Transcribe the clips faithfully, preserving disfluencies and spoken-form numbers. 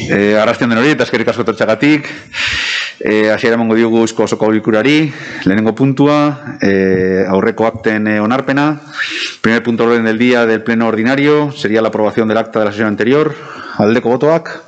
Eh, Arrastian denori eta eskerrik asko etortxagatik. Eh, Hasiera emango diogu eusko osoko bilkurari. Lehenengo puntua, eh, aurreko akten eh, onarpena. Primer punto orden del día del pleno ordinario sería la aprobación del acta de la sesión anterior. Aldeko botoak.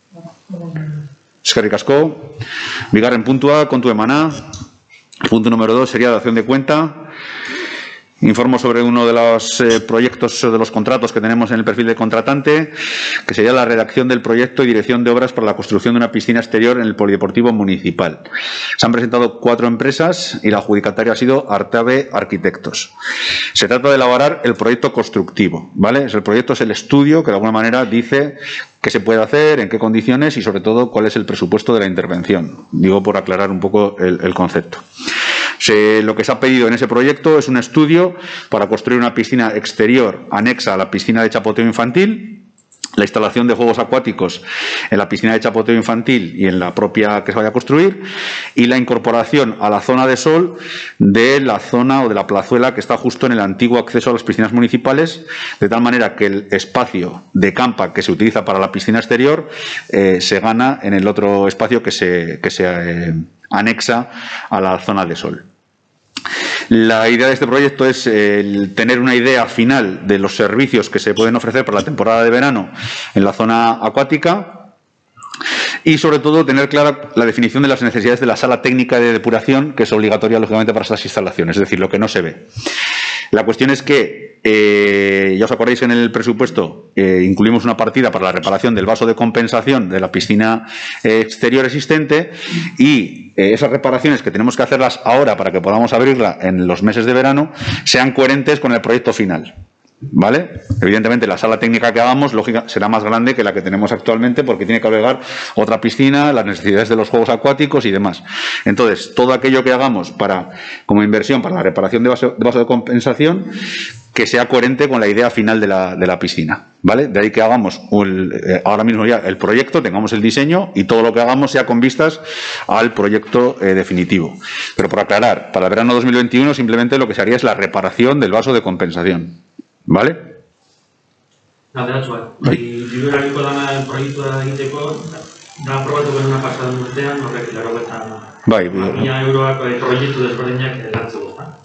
Eskerrik asko. Bigarren puntua, kontu emana. Punto número dos sería dación de cuenta. Informo sobre uno de los eh, proyectos, de los contratos que tenemos en el perfil de contratante, que sería la redacción del proyecto y dirección de obras para la construcción de una piscina exterior en el Polideportivo Municipal. Se han presentado cuatro empresas y la adjudicataria ha sido Artabe Arquitectos. Se trata de elaborar el proyecto constructivo, ¿vale? El proyecto es el estudio que de alguna manera dice qué se puede hacer, en qué condiciones y sobre todo cuál es el presupuesto de la intervención. Digo por aclarar un poco el, el concepto. Se, lo que se ha pedido en ese proyecto es un estudio para construir una piscina exterior anexa a la piscina de chapoteo infantil, la instalación de juegos acuáticos en la piscina de chapoteo infantil y en la propia que se vaya a construir, y la incorporación a la zona de sol de la zona o de la plazuela que está justo en el antiguo acceso a las piscinas municipales, de tal manera que el espacio de campa que se utiliza para la piscina exterior eh, se gana en el otro espacio que se, que se eh, anexa a la zona de sol. La idea de este proyecto es eh, tener una idea final de los servicios que se pueden ofrecer para la temporada de verano en la zona acuática y, sobre todo, tener clara la definición de las necesidades de la sala técnica de depuración, que es obligatoria, lógicamente, para estas instalaciones, es decir, lo que no se ve. La cuestión es que, eh, ya os acordáis que en el presupuesto eh, incluimos una partida para la reparación del vaso de compensación de la piscina eh, exterior existente y eh, esas reparaciones que tenemos que hacerlas ahora para que podamos abrirla en los meses de verano sean coherentes con el proyecto final. ¿Vale? Evidentemente la sala técnica que hagamos lógica, será más grande que la que tenemos actualmente porque tiene que albergar otra piscina, las necesidades de los juegos acuáticos y demás. Entonces, todo aquello que hagamos para, como inversión para la reparación de vaso de, vaso de compensación, que sea coherente con la idea final de la, de la piscina. ¿Vale? De ahí que hagamos un, eh, ahora mismo ya el proyecto, tengamos el diseño y todo lo que hagamos sea con vistas al proyecto eh, definitivo. Pero por aclarar, para el verano dos mil veintiuno simplemente lo que se haría es la reparación del vaso de compensación. ¿Vale? Galderatxoa, diruerariko dana proiektua egiteko, da aprobatu genuen pasaden urtean, horrek laurogeita bai, mila euroak proiektu desberdinak lantzeko, da?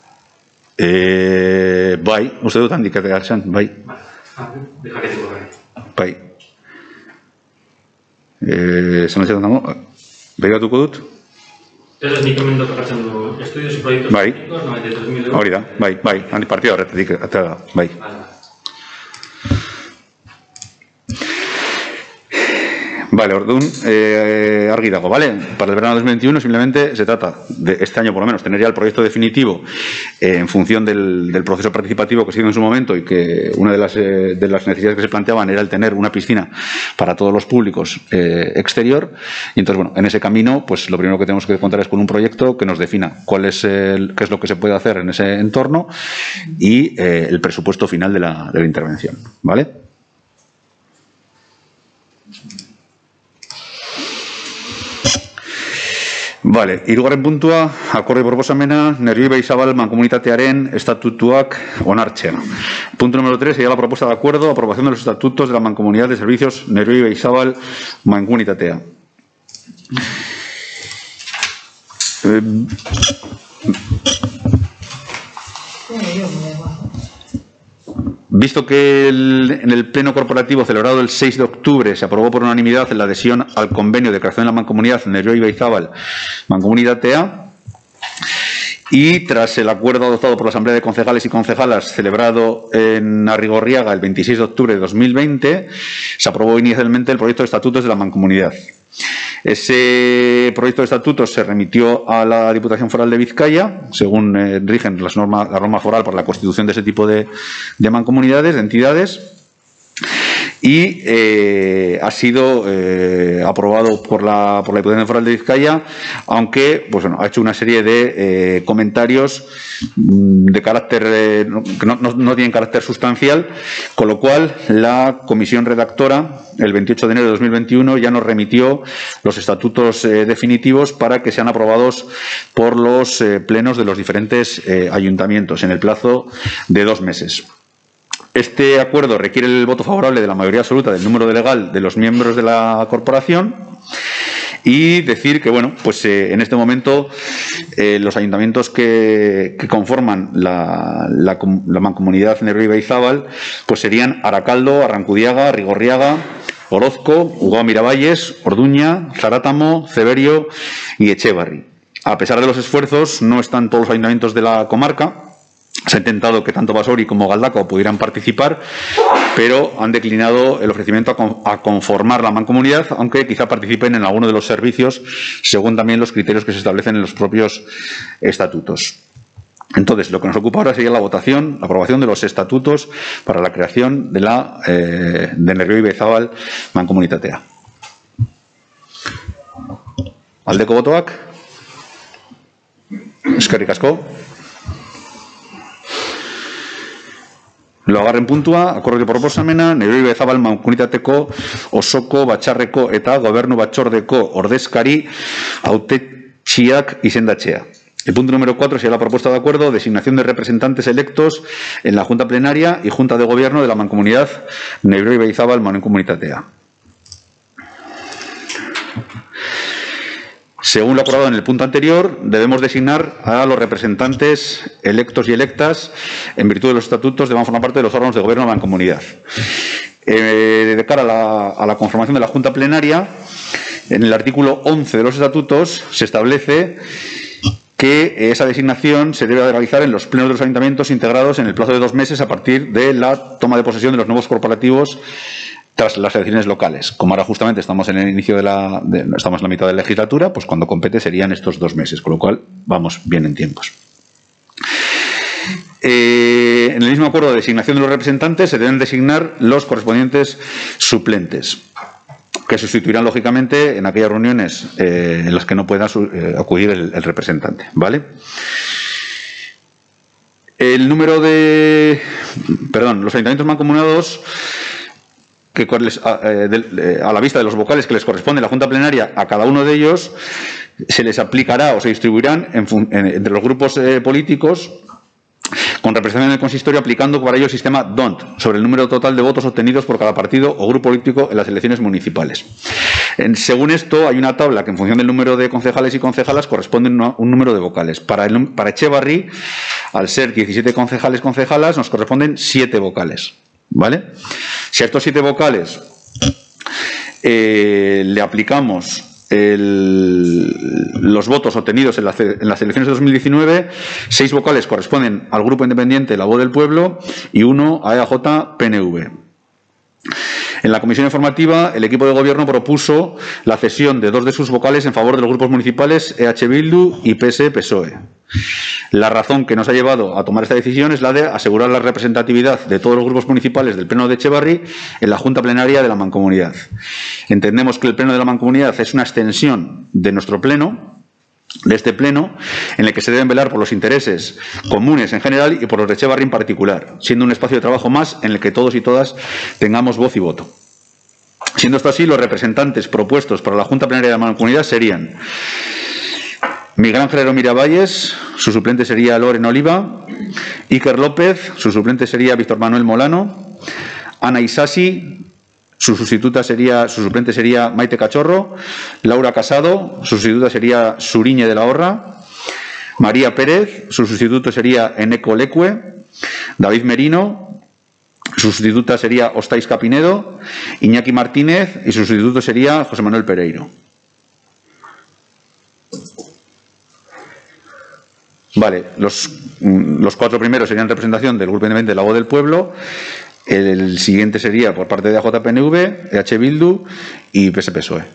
Eh, bai, uste dut handik eta zen, bai. Dejaketiko bai. Bai. Eh, esan etxetan dago, begiratuko dut? Ez ez nik hemen dokatzen du, estudios y proiektos bai. técnicos, noventa y tres mil euros. Hori da, bai, bai, handi partida horretetik, eta da, bai. Vale, orduan, eh, argi dago, ¿vale? Para el verano dos mil veintiuno simplemente se trata de este año por lo menos tener ya el proyecto definitivo eh, en función del, del proceso participativo que se hizo en su momento y que una de las, eh, de las necesidades que se planteaban era el tener una piscina para todos los públicos eh, exterior. Y entonces, bueno, en ese camino, pues lo primero que tenemos que contar es con un proyecto que nos defina cuál es el, qué es lo que se puede hacer en ese entorno y eh, el presupuesto final de la, de la intervención, ¿vale? Vale, hirugarren puntua, akordio proposamena, Nerbioi Baizabal mankomunitatearen estatutuak onartzea. Punto número tres sería la propuesta de acuerdo, aprobación de los estatutos de la mancomunidad de servicios Nerbioi Baizabal mankomunitatea. Eh, Visto que el, en el pleno corporativo celebrado el seis de octubre se aprobó por unanimidad la adhesión al convenio de creación de la mancomunidad Nerbioi Baizabal Mancomunitatea y tras el acuerdo adoptado por la Asamblea de Concejales y Concejalas celebrado en Arrigorriaga el veintiséis de octubre de dos mil veinte, se aprobó inicialmente el proyecto de estatutos de la mancomunidad. Ese proyecto de estatutos se remitió a la Diputación Foral de Vizcaya, según eh, rigen las normas, la norma foral para la constitución de ese tipo de, de mancomunidades, de entidades, y eh, ha sido eh, aprobado por la, por la Diputación Foral de Vizcaya, aunque pues, bueno, ha hecho una serie de eh, comentarios de carácter eh, que no, no, no tienen carácter sustancial, con lo cual la comisión redactora el veintiocho de enero de dos mil veintiuno ya nos remitió los estatutos eh, definitivos para que sean aprobados por los eh, plenos de los diferentes eh, ayuntamientos en el plazo de dos meses. Este acuerdo requiere el voto favorable de la mayoría absoluta del número de legal de los miembros de la corporación. Y decir que, bueno, pues eh, en este momento eh, los ayuntamientos que, que conforman la, la, la mancomunidad Nervión-Ibaizabal pues serían Aracaldo, Arrancudiaga, Rigorriaga, Orozco, Ugao Miravalles, Orduña, Zarátamo, Ceberio y Echevarri. A pesar de los esfuerzos, no están todos los ayuntamientos de la comarca. Se ha intentado que tanto Basauri como Galdakao pudieran participar, pero han declinado el ofrecimiento a, con, a conformar la mancomunidad, aunque quizá participen en alguno de los servicios, según también los criterios que se establecen en los propios estatutos. Entonces, lo que nos ocupa ahora sería la votación, la aprobación de los estatutos para la creación de la eh, de Nervión-Ibaizabal Mancomunitatea. Aldeko botoak. Eskerrik asko. Laugarren puntua, akordio proposamena, Nervión-Ibaizabal Mankomunitateko osoko batzarreko eta gobernu batzordeko ordezkari hautetsiak izendatzea. El punto número cuatro sería la propuesta de acuerdo, designación de representantes electos en la Junta Plenaria y Junta de Gobierno de la Mancomunidad Nervión-Ibaizabal Mankomunitatea. Según lo acordado en el punto anterior, debemos designar a los representantes electos y electas en virtud de los estatutos de formar parte de los órganos de gobierno de la mancomunidad. Eh, de cara a la, a la conformación de la Junta Plenaria, en el artículo once de los estatutos se establece que esa designación se debe realizar en los plenos de los ayuntamientos integrados en el plazo de dos meses a partir de la toma de posesión de los nuevos corporativos tras las elecciones locales. Como ahora justamente estamos en el inicio de la, de, estamos en la mitad de la legislatura, pues cuando compete serían estos dos meses, con lo cual vamos bien en tiempos. Eh, en el mismo acuerdo de designación de los representantes se deben designar los correspondientes suplentes, que sustituirán lógicamente en aquellas reuniones eh, en las que no pueda eh, acudir el, el representante, ¿vale? El número de, perdón, los ayuntamientos mancomunados que a, eh, a la vista de los vocales que les corresponde la Junta Plenaria a cada uno de ellos, se les aplicará o se distribuirán en, en, entre los grupos eh, políticos con representación en el consistorio, aplicando para ello el sistema D O N T sobre el número total de votos obtenidos por cada partido o grupo político en las elecciones municipales. En, según esto, hay una tabla que en función del número de concejales y concejalas corresponde a un número de vocales. Para, el, para Echevarri, al ser diecisiete concejales concejalas, nos corresponden siete vocales, ¿vale? Si a estos siete vocales eh, le aplicamos el, los votos obtenidos en, la, en las elecciones de dos mil diecinueve, seis vocales corresponden al Grupo Independiente La Voz del Pueblo y uno a E A J P N V. En la comisión informativa, el equipo de gobierno propuso la cesión de dos de sus vocales en favor de los grupos municipales E H Bildu y P S P S O E. La razón que nos ha llevado a tomar esta decisión es la de asegurar la representatividad de todos los grupos municipales del Pleno de Echevarri en la Junta Plenaria de la Mancomunidad. Entendemos que el Pleno de la Mancomunidad es una extensión de nuestro Pleno, de este Pleno, en el que se deben velar por los intereses comunes en general y por los de Echevarri en particular, siendo un espacio de trabajo más en el que todos y todas tengamos voz y voto. Siendo esto así, los representantes propuestos para la Junta Plenaria de la Mancomunidad serían Miguel Ángel Miravalles, su suplente sería Loren Oliva; Iker López, su suplente sería Víctor Manuel Molano; Ana Isasi, su sustituta sería, su suplente sería Maite Cachorro; Laura Casado, su sustituta sería Suriñe de la Horra; María Pérez, su sustituto sería Eneco Lecue; David Merino, su sustituta sería Ostais Capinedo; Iñaki Martínez y su sustituto sería José Manuel Pereiro. Vale, los, los cuatro primeros serían representación del Grupo Independiente de La Voz del Pueblo. El, el siguiente sería por parte de A J P N V, E H Bildu y P S P S O E.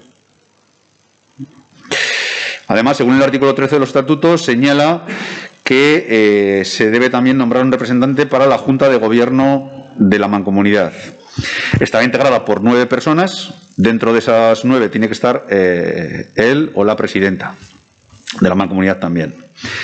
Además, según el artículo trece de los estatutos, señala que eh, se debe también nombrar un representante para la Junta de Gobierno de la Mancomunidad. Estará integrada por nueve personas. Dentro de esas nueve tiene que estar eh, él o la presidenta de la Mancomunidad también.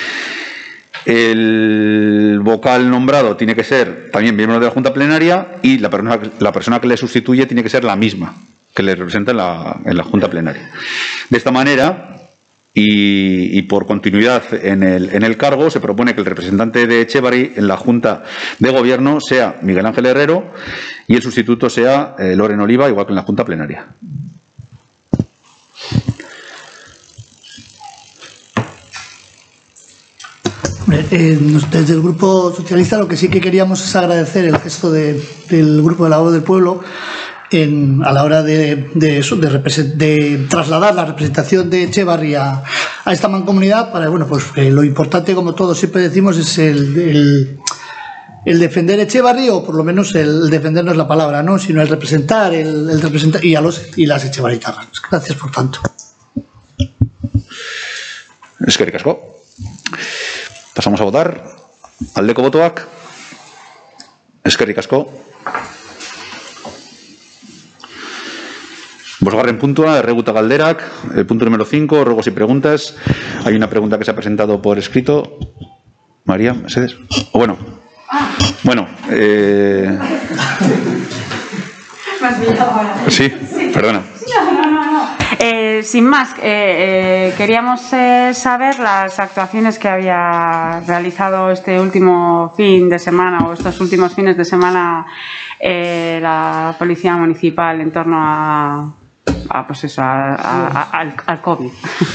El vocal nombrado tiene que ser también miembro de la Junta Plenaria y la persona, la persona que le sustituye tiene que ser la misma que le representa en la, en la Junta Plenaria. De esta manera, Y, y por continuidad en el, en el cargo se propone que el representante de Etxebarri en la Junta de Gobierno sea Miguel Ángel Herrero y el sustituto sea eh, Loren Oliva, igual que en la Junta Plenaria. Eh, desde el Grupo Socialista lo que sí que queríamos es agradecer el gesto de, del Grupo de la Voz del Pueblo en, a la hora de, de, eso, de, de trasladar la representación de Etxebarri a, a esta mancomunidad para, bueno, pues eh, lo importante, como todos siempre decimos, es el, el, el defender Etxebarri, o por lo menos el, el defender no es la palabra, ¿no?, sino el representar, el, el representar y a los y las etxebarritarras. Gracias por tanto. Eskerrik asko. Pasamos a votar. Aldeko botoak. Eskerrik asko. Bosgarren puntua, erreguta galderak. El punto número cinco, ruegos y preguntas. Hay una pregunta que se ha presentado por escrito. María, Mercedes. O bueno. Bueno. Eh... Me has pillado ahora. Sí, perdona. No, no, no, no. Eh, sin más, eh, eh, queríamos eh, saber las actuaciones que había realizado este último fin de semana o estos últimos fines de semana eh, la Policía Municipal en torno a, a pues eso, a, a, a, al, al COVID.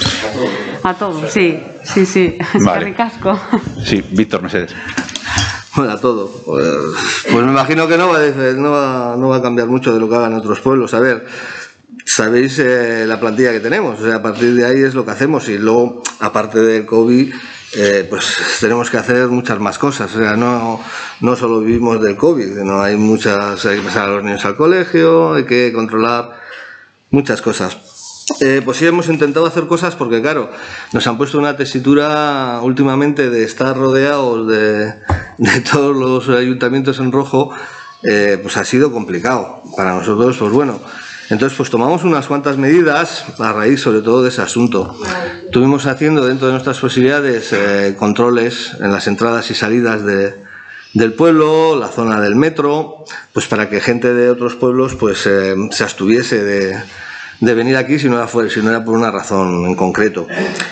A todo, sí, sí, sí. Vale. Ricasco. Sí, Víctor, Mercedes. Bueno, a todo. Pues, pues me imagino que no va, a, no, va, no va a cambiar mucho de lo que hagan otros pueblos. A ver, sabéis eh, la plantilla que tenemos, o sea, a partir de ahí es lo que hacemos, y luego, aparte del COVID, eh, pues tenemos que hacer muchas más cosas. O sea, no, no solo vivimos del COVID, no hay muchas, hay que pasar a los niños al colegio, hay que controlar muchas cosas. Eh, pues sí, hemos intentado hacer cosas porque, claro, nos han puesto una tesitura últimamente de estar rodeados de, de todos los ayuntamientos en rojo. Eh, pues ha sido complicado para nosotros. Pues bueno, entonces pues tomamos unas cuantas medidas a raíz sobre todo de ese asunto. Estuvimos haciendo dentro de nuestras posibilidades eh, controles en las entradas y salidas de, del pueblo, la zona del metro, pues para que gente de otros pueblos pues eh, se abstuviese de de venir aquí si no era, fuera, si no era por una razón en concreto.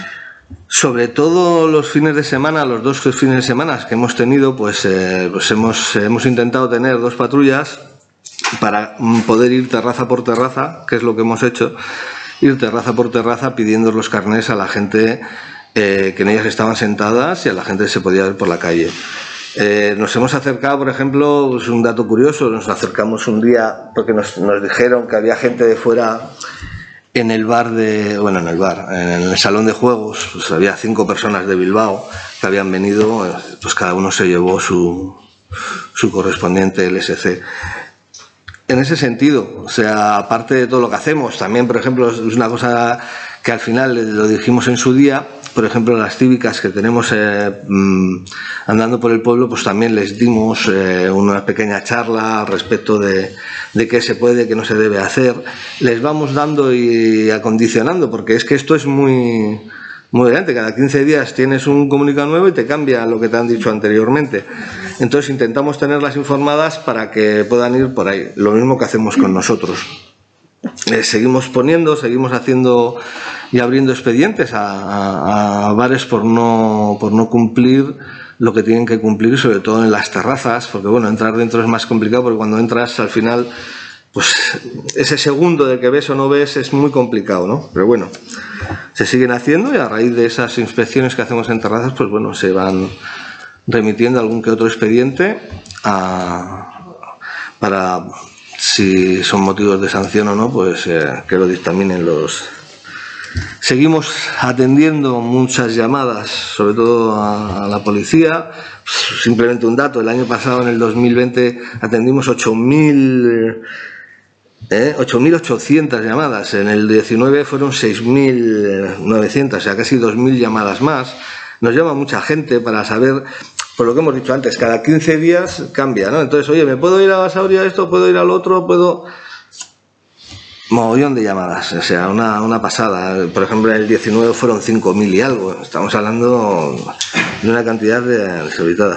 Sobre todo los fines de semana, los dos fines de semana que hemos tenido, pues, eh, pues hemos, hemos intentado tener dos patrullas para poder ir terraza por terraza, que es lo que hemos hecho, ir terraza por terraza pidiendo los carnés a la gente eh, que en ellas estaban sentadas y a la gente que se podía ver por la calle. Eh, nos hemos acercado, por ejemplo, es un dato curioso, nos acercamos un día porque nos, nos dijeron que había gente de fuera en el bar de, bueno, en el bar, en el salón de juegos, pues había cinco personas de Bilbao que habían venido, pues cada uno se llevó su, su correspondiente L S C. En ese sentido, o sea, aparte de todo lo que hacemos, también, por ejemplo, es una cosa que al final lo dijimos en su día. Por ejemplo, las cívicas que tenemos eh, mmm, andando por el pueblo, pues también les dimos eh, una pequeña charla al respecto de, de qué se puede, qué no se debe hacer. Les vamos dando y acondicionando, porque es que esto es muy, muy grande. Cada quince días tienes un comunicado nuevo y te cambia lo que te han dicho anteriormente. Entonces intentamos tenerlas informadas para que puedan ir por ahí. Lo mismo que hacemos con nosotros. Eh, seguimos poniendo, seguimos haciendo y abriendo expedientes a, a, a bares por no, por no cumplir lo que tienen que cumplir, sobre todo en las terrazas, porque bueno, entrar dentro es más complicado, porque cuando entras al final, pues ese segundo de que ves o no ves es muy complicado, ¿no? Pero bueno, se siguen haciendo y a raíz de esas inspecciones que hacemos en terrazas, pues bueno, se van remitiendo algún que otro expediente a, para... si son motivos de sanción o no, pues eh, que lo dictaminen los... Seguimos atendiendo muchas llamadas, sobre todo a, a la policía. Simplemente un dato, el año pasado, en el dos mil veinte, atendimos ocho mil ochocientas llamadas. En el diecinueve fueron seis mil novecientas, o sea, casi dos mil llamadas más. Nos llama mucha gente para saber... Por lo que hemos dicho antes, cada quince días cambia, ¿no? Entonces, oye, ¿me puedo ir a Basauri a esto? ¿Puedo ir al otro? ¿Puedo...? Mogollón de llamadas, o sea, una, una pasada. Por ejemplo, en el diecinueve fueron cinco mil y algo. Estamos hablando de una cantidad de desorbitada.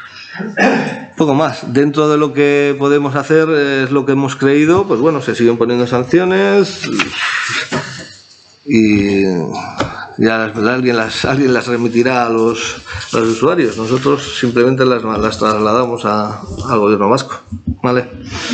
Poco más. Dentro de lo que podemos hacer es lo que hemos creído, pues bueno, se siguen poniendo sanciones y... ya las, alguien, las, alguien las remitirá a los, a los usuarios. Nosotros simplemente las, las trasladamos a, al gobierno vasco. ¿Vale?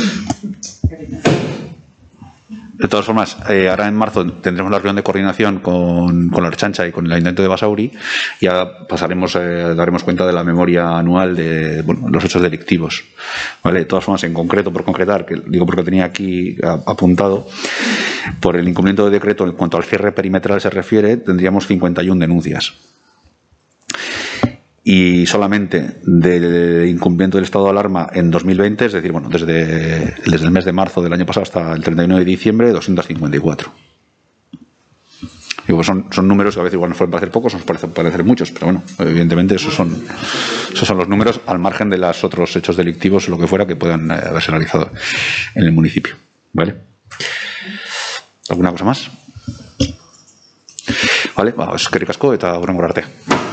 De todas formas, eh, ahora en marzo tendremos la reunión de coordinación con, con la Ertzaintza y con el Ayuntamiento de Basauri y ya pasaremos, eh, daremos cuenta de la memoria anual de bueno, los hechos delictivos. ¿Vale? De todas formas, en concreto, por concretar, que digo porque tenía aquí apuntado, por el incumplimiento de decreto en cuanto al cierre perimetral se refiere, tendríamos cincuenta y una denuncias. Y solamente del incumplimiento del estado de alarma en dos mil veinte, es decir, bueno, desde, desde el mes de marzo del año pasado hasta el treinta y uno de diciembre, doscientos cincuenta y cuatro. Digo, son, son números que a veces igual nos pueden parecer pocos, nos parecen parecer muchos, pero bueno, evidentemente esos son, esos son los números al margen de los otros hechos delictivos o lo que fuera que puedan haberse realizado en el municipio. ¿Vale? ¿Alguna cosa más? Vale, ba, eskerrik asko eta hurrengo arte.